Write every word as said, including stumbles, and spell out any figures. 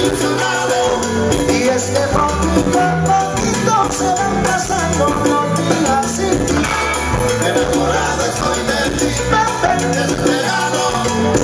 ilusionado. Y es que poquito a poquito se van pasando los días sin ti. Enamorado estoy de ti, desesperado.